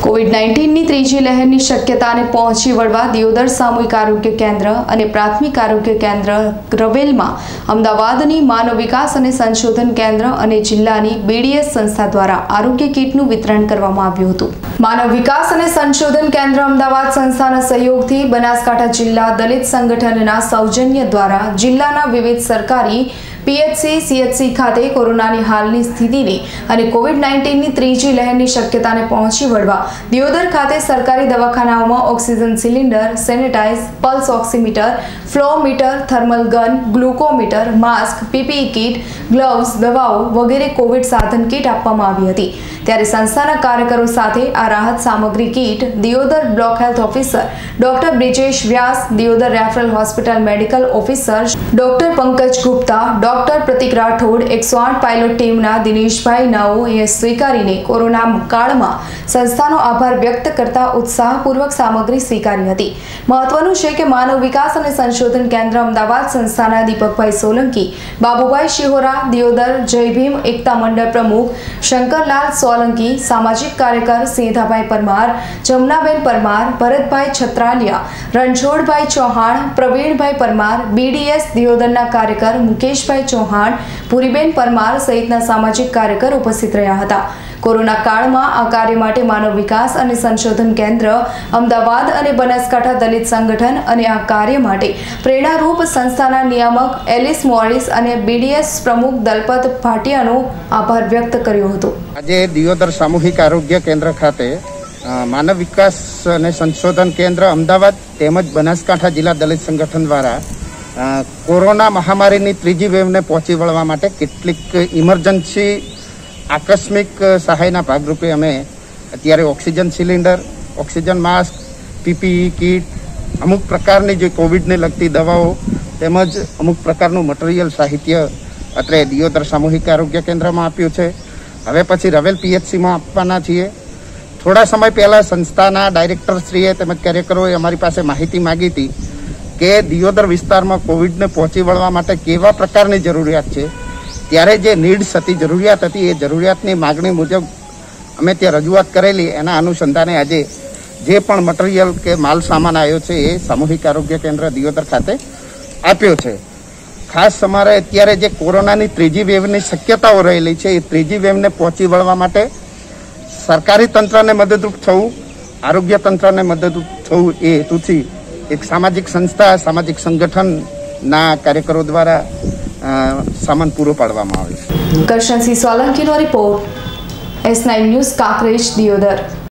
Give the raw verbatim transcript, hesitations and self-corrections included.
Covid nineteen ની ત્રીજી લહેરની શક્યતાને પહોંચી વળવા દિયોદર સામૂહિક આરોગ્ય કેન્દ્ર અને પ્રાથમિક આરોગ્ય કેન્દ્ર રવેલમાં અમદાવાદની માનવ વિકાસ અને સંશોધન કેન્દ્ર અને જિલ્લાની બીડીએસ સંસ્થા દ્વારા આરોગ્ય કીટનું વિતરણ કરવામાં આવ્યું હતું। માનવ વિકાસ અને સંશોધન કેન્દ્ર અમદાવાદ સંસ્થાના સહયોગથી બનાસકાંઠા જિલ્લા દલિત સંગઠનના સૌજન્ય દ્વારા જિલ્લાના વિવિધ સરકારી પીએચસી સીએચસી ખાતે કોરોનાની હાલની સ્થિતિની અને કોવિડ નાઇન્ટીન ની ત્રીજી લહેરની શક્યતાને પહોંચી વળવા દિયોદર ખાતે સરકારી દવાખાનાઓમાં oxygen cylinder, sanitize, pulse oximeter, flow meter, thermal gun, glucometer, mask, PPE kit, gloves, દવાઓ વગેરે કોવિડ સાધન કીટ આપવામાં આવી હતી। ત્યારે સંસ્થાના કાર્યકરો સાથે આ રાહત સામગ્રી kit Deodar block health officer doctor Brijesh Vyas, Deodar referral hospital medical officer doctor Pankaj Gupta, doctor Pratik Rathod, એકસો આઠ પાયલોટ ટીમના દિનેશભાઈ નાઓએ સ્વીકારીને કોરોના કાળમાં સંસ્થાનો આભાર વ્યક્ત કરતા ઉત્સાહપૂર્વક સામગ્રી સ્વીકારી હતી। મહત્વનું છે કે માનવ વિકાસ અને સંશોધન કેન્દ્ર અમદાવાદ સંસ્થાના દીપકભાઈ સોલંકી, બાબુભાઈ શિહોરા, દિયોદર જય ભીમ એકતા મંડળ પ્રમુખ શંકરલાલ સોલંકી, સામાજિક કાર્યકર સિંધાભાઈ પરમાર, જમનાબેન પરમાર, ભરતભાઈ છત્રાલિયા, રણછોડભાઈ ચૌહાણ, પ્રવીણભાઈ પરમાર, બીડીએસ દિયોદરના કાર્યકર મુકેશભાઈ ચૌહાણ, ભૂરીબેન પરમાર સહિતના સામાજિક કાર્યકર ઉપસ્થિત રહ્યા હતા। કોરોના કાળમાં આ કાર્ય માટે માનવ વિકાસ અને સંશોધન કેન્દ્ર અમદાવાદ અને બનાસકાંઠા દલિત સંગઠન અને આ કાર્ય માટે પ્રેરણારૂપ સંસ્થાના નિયામક એલિસ મોરિસ અને બીડીએસ પ્રમુખ દલપત ભાટિયાનો આભાર વ્યક્ત કર્યો હતો। આજે દિયોદર સામૂહિક આરોગ્ય કેન્દ્ર ખાતે માનવ વિકાસ અને સંશોધન કેન્દ્ર અમદાવાદ તેમજ બનાસકાંઠા જિલ્લા દલિત સંગઠન દ્વારા કોરોના મહામારીની ત્રીજી વેવને પહોંચી વળવા માટે કેટલીક ઇમરજન્સી આકસ્મિક સહાયના ભાગરૂપે અમે અત્યારે oxygen cylinder, oxygen mask, PPE kit, અમુક પ્રકારની જે કોવિડને લગતી દવાઓ તેમજ અમુક પ્રકારનું મટીરિયલ સાહિત્ય અત્રે દિયોદર સામૂહિક આરોગ્ય કેન્દ્રમાં આપ્યું છે। હવે પછી રવેલ પીએચસીમાં આપવાના છીએ। થોડા સમય પહેલાં સંસ્થાના ડાયરેક્ટરશ્રીએ તેમજ કાર્યકરોએ અમારી પાસે માહિતી માગી હતી કે દિયોદર વિસ્તારમાં કોવિડને પહોંચી વળવા માટે કેવા પ્રકારની જરૂરિયાત છે। ત્યારે જે નીડ્સ હતી, જરૂરિયાત હતી, એ જરૂરિયાતની માગણી મુજબ અમે ત્યાં રજૂઆત કરેલી। એના અનુસંધાને આજે જે પણ મટીરિયલ કે માલ સામાન આવ્યો છે એ સામૂહિક આરોગ્ય કેન્દ્ર દિયોદર ખાતે આપ્યો છે। ખાસ અમારે અત્યારે જે કોરોનાની ત્રીજી વેવની શક્યતાઓ રહેલી છે એ ત્રીજી વેવને પહોંચી વળવા માટે સરકારી તંત્રને મદદરૂપ થવું, આરોગ્ય તંત્રને મદદરૂપ થવું એ હેતુથી એક સામાજિક સંસ્થા, સામાજિક સંગઠનના કાર્યકરો દ્વારા સામાન પૂરો પાડવામાં આવે છે। કરશનસિંહ સોલંકીનો report, S nine news, Kankrej, Deodar.